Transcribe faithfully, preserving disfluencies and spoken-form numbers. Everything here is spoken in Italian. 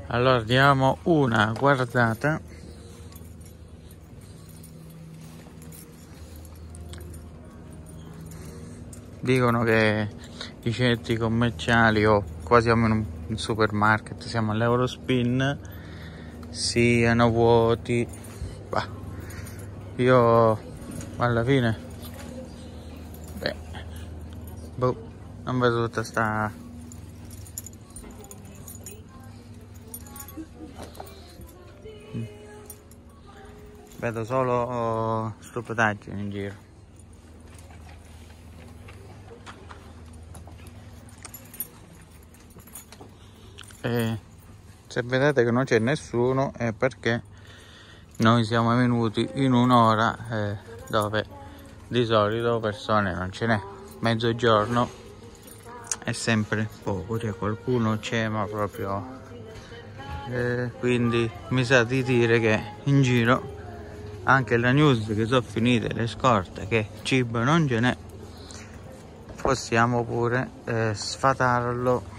Allora diamo una guardata. Dicono che i centri commerciali o quasi come in un supermarket, siamo all'Eurospin, siano vuoti. Bah, io alla fine beh, boh, non vedo tutta sta vedo solo stupidaggini in giro. E se vedete che non c'è nessuno è perché noi siamo venuti in un'ora eh, dove di solito persone non ce n'è. Mezzogiorno è sempre poco, cioè qualcuno c'è ma proprio eh, quindi mi sa di dire che in giro anche la news che sono finite le scorte, che cibo non ce n'è, possiamo pure eh, sfatarlo